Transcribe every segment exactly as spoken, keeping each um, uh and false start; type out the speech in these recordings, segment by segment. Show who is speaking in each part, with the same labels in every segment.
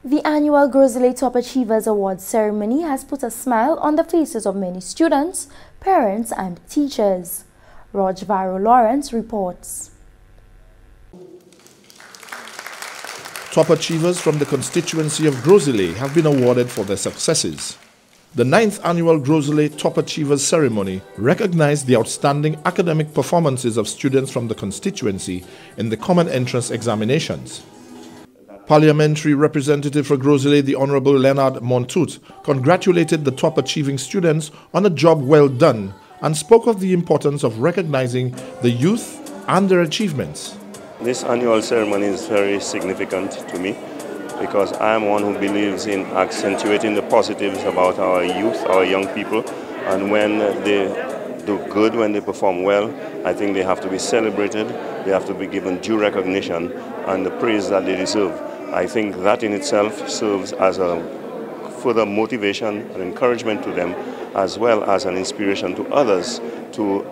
Speaker 1: The annual Gros Islet Top Achievers Awards ceremony has put a smile on the faces of many students, parents and teachers. Riviere Lawrence reports.
Speaker 2: Top achievers from the constituency of Gros Islet have been awarded for their successes. The ninth annual Gros Islet Top Achievers ceremony recognized the outstanding academic performances of students from the constituency in the common entrance examinations. Parliamentary representative for Gros Islet, the Honorable Lenard Montoute, congratulated the top achieving students on a job well done and spoke of the importance of recognizing the youth and their achievements.
Speaker 3: This annual ceremony is very significant to me because I am one who believes in accentuating the positives about our youth, our young people, and when they do good, when they perform well, I think they have to be celebrated, they have to be given due recognition and the praise that they deserve. I think that in itself serves as a further motivation and encouragement to them, as well as an inspiration to others to,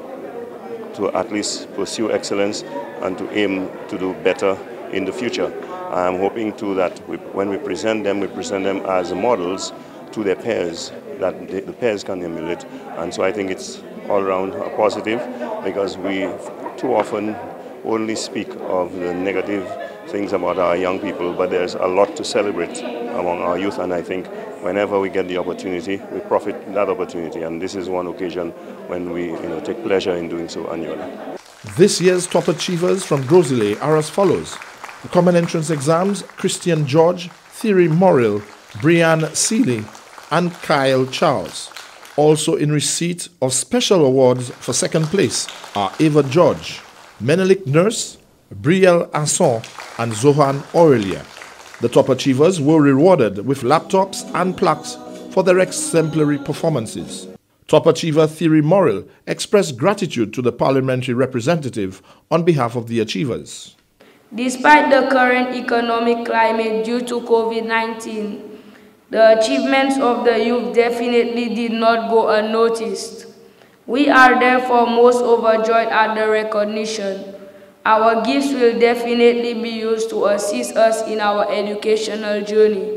Speaker 3: to at least pursue excellence and to aim to do better in the future. I'm hoping too that we, when we present them, we present them as models to their peers, that the, the peers can emulate. And so I think it's all around a positive, because we too often only speak of the negative things about our young people, but there's a lot to celebrate among our youth, and I think whenever we get the opportunity, we profit that opportunity, and this is one occasion when we you know, take pleasure in doing so annually.
Speaker 2: This year's top achievers from Gros Islet are as follows. The common entrance exams, Christian George, Thierry Morille, Breyan Seeley, and Kyle Charles. Also in receipt of special awards for second place are Ava George, Menelik Nurse, Brielle Asson, and Zohan Aurelia. The top achievers were rewarded with laptops and plaques for their exemplary performances. Top achiever Thierry Morille expressed gratitude to the parliamentary representative on behalf of the achievers.
Speaker 4: Despite the current economic climate due to COVID nineteen, the achievements of the youth definitely did not go unnoticed. We are therefore most overjoyed at the recognition. Our gifts will definitely be used to assist us in our educational journey.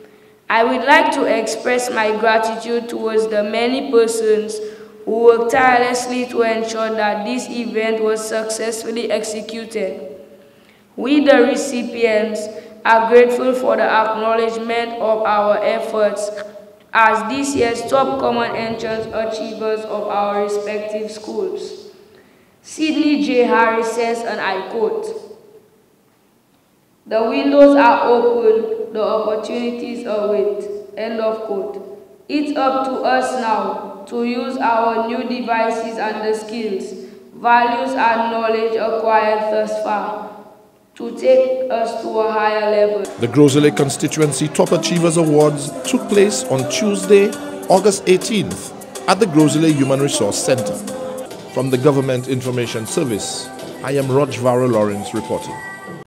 Speaker 4: I would like to express my gratitude towards the many persons who worked tirelessly to ensure that this event was successfully executed. We, the recipients, are grateful for the acknowledgement of our efforts as this year's top common entrance achievers of our respective schools. Sidney J. Harris says, and I quote, "The windows are open, the opportunities await," end of quote. It's up to us now to use our new devices and the skills, values and knowledge acquired thus far to take us to a higher level.
Speaker 2: The Gros Islet Constituency Top Achievers Awards took place on Tuesday, August eighteenth at the Gros Islet Human Resource Center. From the Government Information Service, I am Riviere Lawrence reporting.